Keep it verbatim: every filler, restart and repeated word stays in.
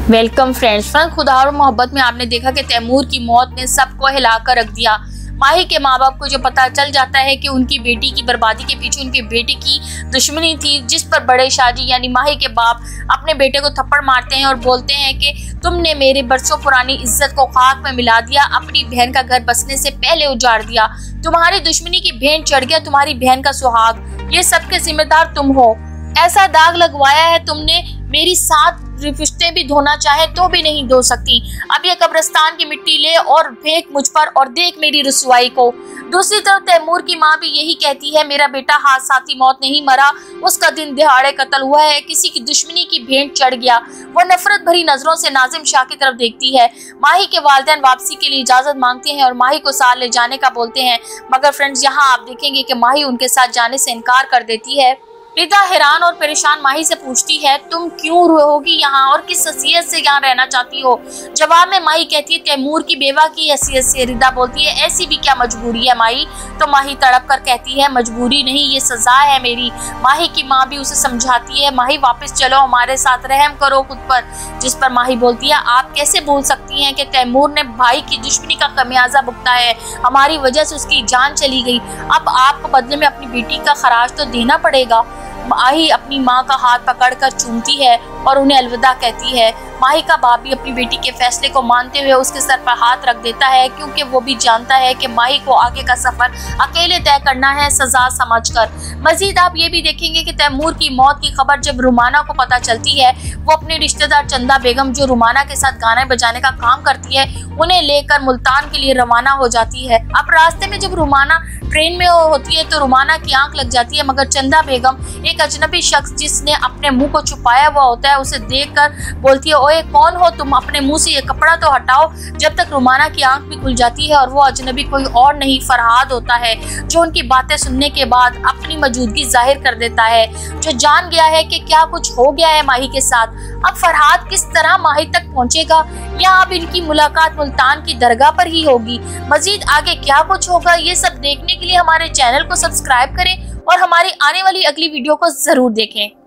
Welcome friends. खुदा और मोहब्बत में आपने देखा कि तैमूर की मौत ने सबको हिलाकर रख दिया। माही के माँ बाप को जो पता चल जाता है कि उनकी बेटी की बर्बादी के पीछे उनके बेटे की दुश्मनी थी, जिस पर बड़े शाहजी यानी माही के बाप अपने बेटे को थप्पड़ मारते हैं और बोलते हैं कि तुमने मेरे बरसों पुरानी इज्जत को खाक में मिला दिया, अपनी बहन का घर बसने से पहले उजाड़ दिया, तुम्हारी दुश्मनी की भेंट चढ़ गया तुम्हारी बहन का सुहाग, ये सब के जिम्मेदार तुम हो। ऐसा दाग लगवाया है तुमने, मेरी साथ रिश्ते भी धोना चाहे तो भी नहीं धो सकती। अब ये कब्रिस्तान की मिट्टी ले और फेंक मुझ पर और देख मेरी रुसवाई को। दूसरी तरफ तैमूर की माँ भी यही कहती है, मेरा बेटा हादसाती मौत नहीं मरा, उसका दिन दिहाड़े कत्ल हुआ है, किसी की दुश्मनी की भेंट चढ़ गया। वो नफरत भरी नजरों से नाजिम शाह की तरफ देखती है। माही के वालिदैन वापसी के लिए इजाजत मांगते हैं और माही को साथ ले जाने का बोलते हैं, मगर फ्रेंड्स यहाँ आप देखेंगे कि माही उनके साथ जाने से इनकार कर देती है। रिदा हैरान और परेशान माही से पूछती है, तुम क्यों रहोगी यहाँ और किस हैसियत से यहाँ रहना चाहती हो? जवाब में माही कहती है, तैमूर की बेवा की हैसियत से। रिदा बोलती है, ऐसी भी क्या मजबूरी है माही? तो माही तड़प कर कहती है, मजबूरी नहीं, ये सजा है मेरी। माही की माँ भी उसे समझाती है, माही वापस चलो, हमारे साथ रहम करो खुद पर। जिस पर माही बोलती है, आप कैसे बोल सकती हैं कि तैमूर ने भाई की दुश्मनी का खमियाजा भुगता है, हमारी वजह से उसकी जान चली गई, अब आपको बदले में अपनी बेटी का खराज तो देना पड़ेगा। माही अपनी माँ का हाथ पकड़कर चूमती है और उन्हें अलविदा कहती है। माही का बाप भी अपनी बेटी के फैसले को मानते हुए उसके सर पर हाथ रख देता है, क्योंकि वो भी जानता है कि माही को आगे का सफर अकेले तय करना है सजा समझकर। मजीद आप ये भी देखेंगे कि तैमूर की मौत की खबर जब रुमाना को पता चलती है, वो अपनी रिश्तेदार चंदा बेगम जो रुमाना के साथ गाने बजाने का काम करती है, उन्हें लेकर मुल्तान के लिए रवाना हो जाती है। अब रास्ते में जब रुमाना ट्रेन में होती है तो रुमाना की आंख लग जाती है, मगर चंदा बेगम एक अजनबी शख्स जिसने अपने मुंह को छुपाया हुआ होता है उसे देखकर बोलती है, ओए कौन हो तुम, अपने मुंह से ये कपड़ा तो हटाओ। जब तक रुमाना की आंख भी खुल जाती है और वो अजनबी कोई और नहीं फरहाद होता है, जो उनकी बातें सुनने के बाद अपनी मौजूदगी जाहिर कर देता है, जो जान गया है कि क्या कुछ हो गया है माही के साथ। अब फरहाद किस तरह माही तक पहुंचेगा या अब इनकी मुलाकात मुल्तान की दरगाह पर ही होगी? मजीद आगे क्या कुछ होगा, ये सब देखने के लिए हमारे चैनल को सब्सक्राइब करें और हमारी आने वाली अगली वीडियो को जरूर देखें।